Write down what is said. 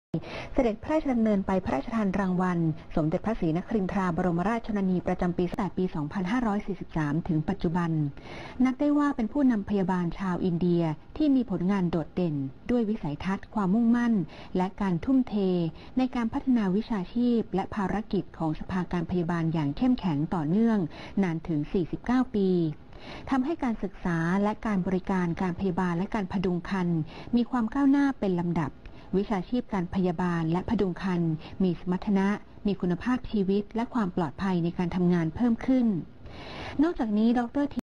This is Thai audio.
เสด็จพระราชดำเนินไปพระราชทานรางวัลสมเด็จพระศรีนครินทราบรมราชชนนีประจำปีตั้งแต่ปี 2543 ถึงปัจจุบันนับได้ว่าเป็นผู้นำพยาบาลชาวอินเดียที่มีผลงานโดดเด่นด้วยวิสัยทัศน์ความมุ่งมั่นและการทุ่มเทในการพัฒนาวิชาชีพและภารกิจของสภาการพยาบาลอย่างเข้มแข็งต่อเนื่องนานถึง 49 ปีทำให้การศึกษาและการบริการการพยาบาลและการพดุงครรภ์มีความก้าวหน้าเป็นลำดับวิชาชีพการพยาบาลและพดุงครรภ์มีสมรรถนะมีคุณภาพชีวิตและความปลอดภัยในการทำงานเพิ่มขึ้นนอกจากนี้ดร